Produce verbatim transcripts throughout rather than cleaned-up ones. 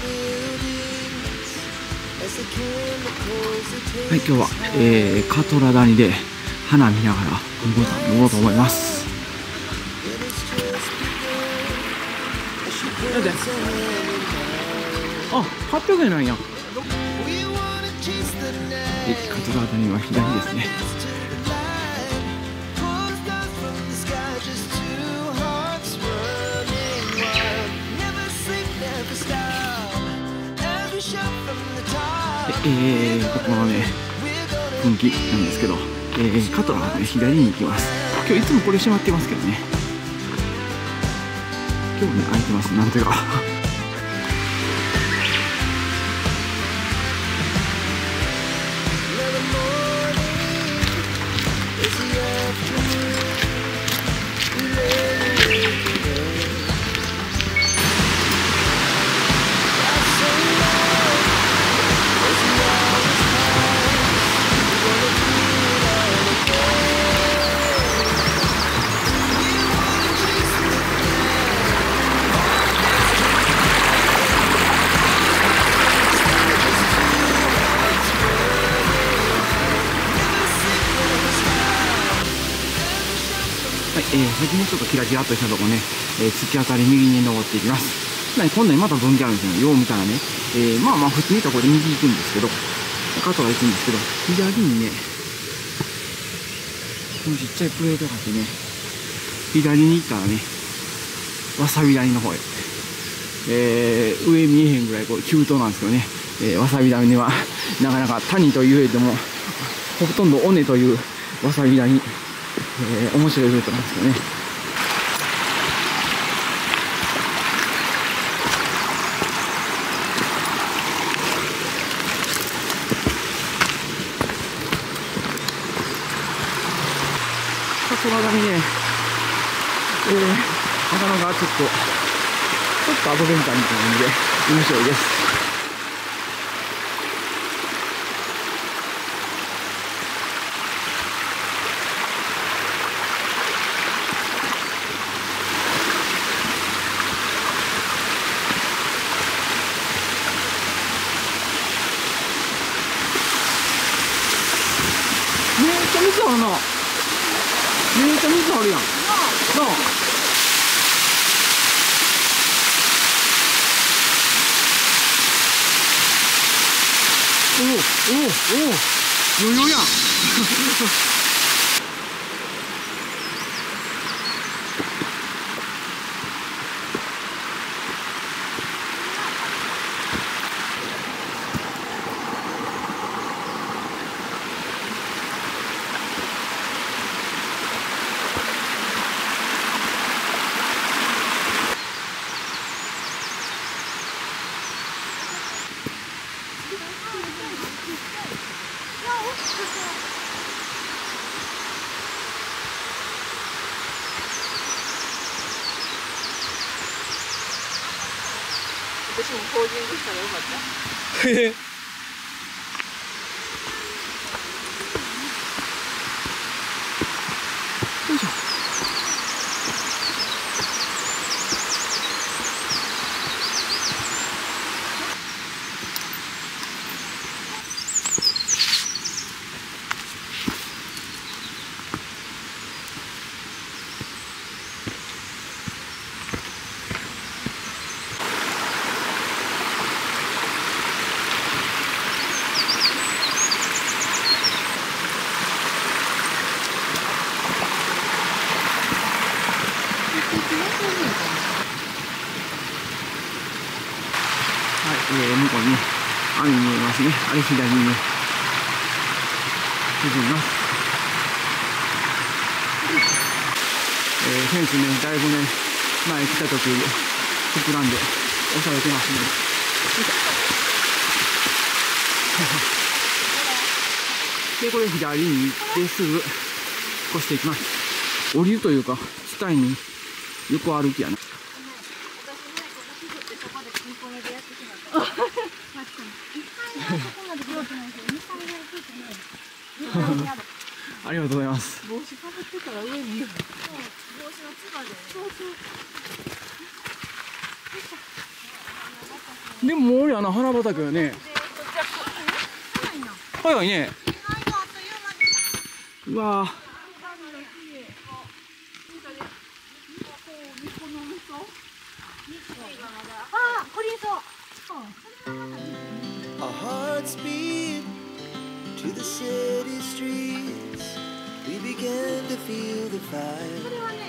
はい、今日は、えー、カトラ谷で花見ながら登ろうと思います。あ、はっぴゃくえんなんや。え、カトラ谷は左ですね。えー、ここのね、分岐なんですけど、えー、カトラはね、左に行きます。今日いつもこれ閉まってますけどね。今日ね、開いてます、なんていうか。はい、えー、先にちょっとキラキラっとしたとこね、えー、突き当たり右に登っていきます。なに、今度にまた分岐あるんですよ。よう見たらね、えー、まあまあ普通に見たらこれ右行くんですけど、カトラ行くんですけど、左にね、このちっちゃいプレートがあってね、左に行ったらね、わさび谷の方へ、えー、上見えへんぐらいこう急登なんですけどね、えー、わさび谷はなかなか谷というよりも、ほとんど尾根というわさび谷。えー、面白いルートなんですけどね。カトラ谷ね、えー、なかなかちょっと、ちょっとアドベンチャーみたいな感じで面白いです。めっちゃ水あるな。めっちゃ水あるやん。なあ。おおおお余裕やん。 私もポージングしたらよかった。 へへ。よいしょ。はい、えー、向こうにね、網見えますね。あれ左にね、進みます。えー、フェンスね、だいぶね、前来た時膨らんで押されてますね。で、これ左に行ってすぐ越していきます。降りるというか、下に横歩きやな。ありがとうございます。 帽子かぶってたら上に。そう、帽子のつばで。そうそう。 でももう俺やな、花畑はね。早いね。うわー。 Our hearts beat to the city streets. We began to feel the fire.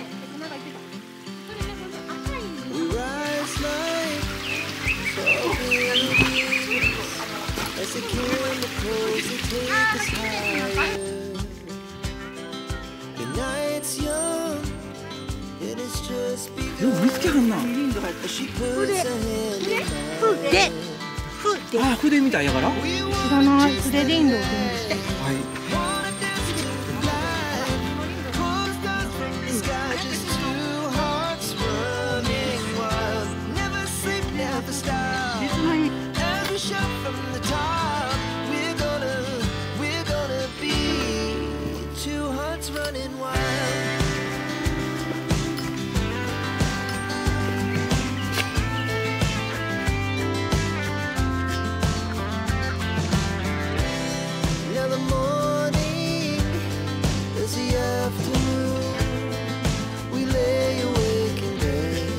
We rise like tall buildings as the chemicals they take us higher. The night's young and it's just よく見つけはんな。 begun. She puts her hand in mine. で、ふで、 あ、筆みたいやから。は知らない、筆でいいんだよ、全部して。 い。 Wanna dance to the light. Pulls stars from the sky. Just two hearts running wild. Never sleep, never stop. As we shout from the top, we're gonna, we're gonna be two hearts running wild. Now the morning is the afternoon. We lay awake in bed.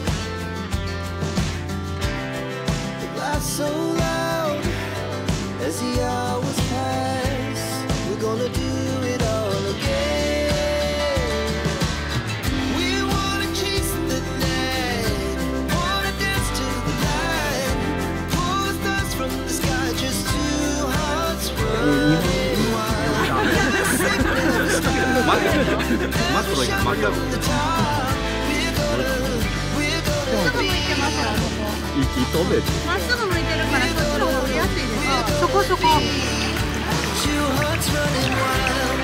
The laughs so loud as the hours pass. We're gonna do it all again. We wanna chase the night, wanna dance to the light. Pull stars from the sky, just two hearts running. まっすぐ向いてるから、そっちの方が降りやすいです。そこそこ。 Two hearts running wild.